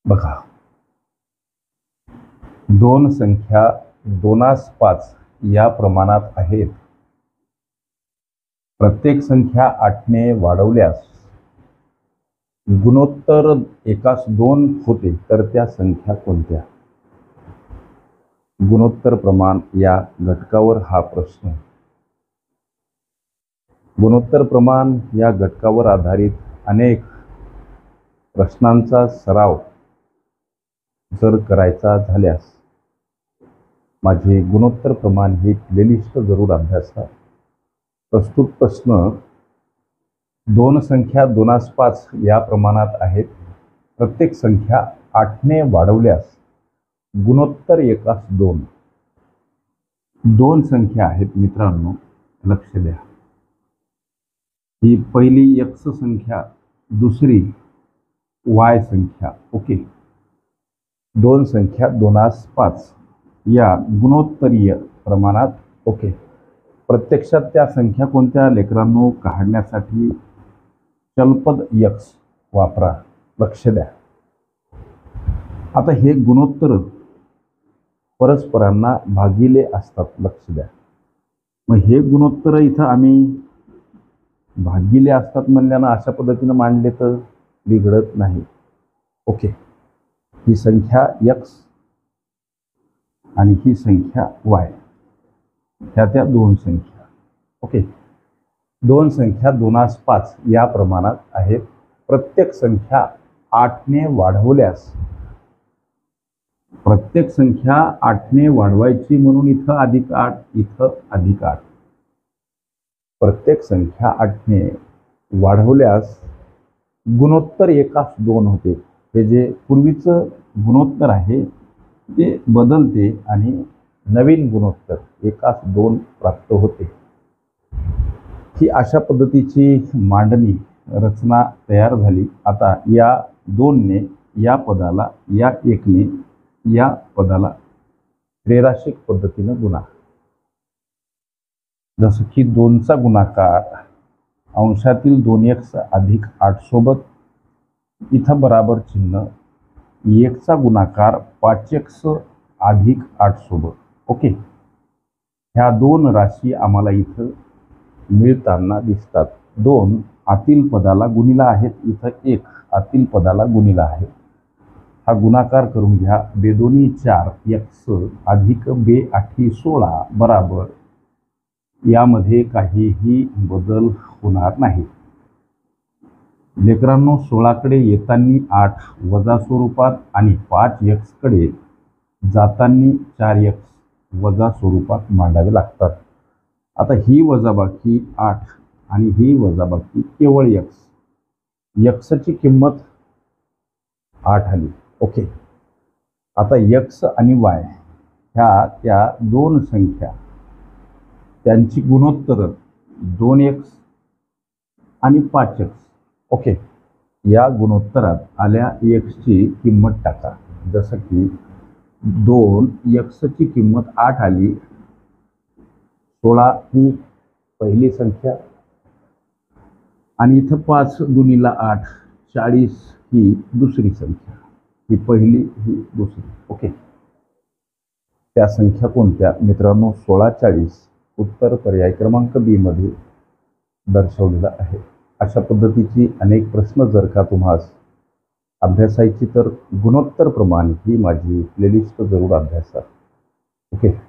बघा, दोन संख्या 2s5 या प्रमाणात आहेत. प्रत्येक संख्या 8ने वाढवल्यास गुणोत्तर 1:2 होते, तर त्या संख्या कोणत्या? गुणोत्तर प्रमाण या घटकावर हा प्रश्न. गुणोत्तर प्रमाण या घटकावर आधारित अनेक प्रश्नांचा सराव जर करायचा झाल्यास माझे गुणोत्तर प्रमाण ही प्लेलिस्ट जरूर अभ्यासा. प्रस्तुत प्रश्न, दोन संख्या 2s5 या प्रमाणात आहेत. प्रत्येक संख्या 8ने वाढवल्यास गुणोत्तर 1:2. दोन संख्या आहेत मित्रांनो, लक्ष द्या. ही पहिली x संख्या, दुसरी y संख्या. ओके, दोन संख्या 2s5 या गुणोत्तरीय प्रमाणात. ओके, प्रत्यक्षात त्या संख्या कोणत्या लेकरांनो काढण्यासाठी चलपद x वापरा. लक्ष द्या. आता हे गुणोत्तर परस्परांना भागिले असतात. लक्ष द्या. मग हे गुणोत्तर इथं आम्ही भागिले असतात म्हणल्यानं अशा पद्धतीनं मांडले तर बिघडत नाही. ओके, ही संख्या x आणि ही संख्या y, ह्या त्या दोन संख्या. ओके, दोन संख्या 2s5 या प्रमाणात आहेत. प्रत्येक संख्या 8ने वाढवल्यास, प्रत्येक संख्या 8ने वाढवायची म्हणून इथं +8, इथं +8. प्रत्येक संख्या 8ने वाढवल्यास गुणोत्तर 1:2 होते. हे जे पूर्वीचं गुणोत्तर आहे ते बदलते आणि नवीन गुणोत्तर 1:2 प्राप्त होते. ही अशा पद्धतीची मांडणी रचना तयार झाली. आता या 2ने या पदाला, या 1ने या पदाला त्रैराशिक पद्धतीनं गुणा. जसं की 2चा गुणाकार अंशातील 2x अधिक 8 सोबत, इथं बराबर चिन्ह 1चा गुणाकार 5x अधिक 8 सोबत. ओके, ह्या दोन राशी आम्हाला इथं मिळताना दिसतात. 2 आतील पदाला गुणिला आहेत, इथं 1 आतील पदाला गुणिला आहे. हा गुणाकार करून घ्या. बेदोनी 4x अधिक बे8 16 बराबर, यामध्ये काहीही बदल होणार नाही. लेकरांनो, 16कडे येताना 8 वजा स्वरूपात आणि 5x कडे जाताना 4x वजा स्वरूपात मांडावे लागतात. आता ही वजाबाकी 8 आणि ही वजाबाकी केवळ x ची किंमत 8 आली. ओके, आता x आणि y ह्या त्या दोन संख्या, त्यांची गुणोत्तर 2x आणि 5x. ओके, या गुणोत्तरात आल्या x ची किंमत टाका. जसं की 2x ची किंमत 8 आली. 16 ही पहिली संख्या आणि इथं 5 गुणिला 8 40 ही दुसरी संख्या. ही पहिली, ही दुसरी. ओके, त्या संख्या कोणत्या मित्रांनो? 16 40. उत्तर पर्याय क्रमांक बी मध्ये दर्शवलेला आहे. अशा पद्धतीची अनेक प्रश्न जर का तुम्हाला अभ्यासायची तर गुणोत्तर प्रमाण ही माझी प्लेलिस्ट जरूर अभ्यासा. ओके.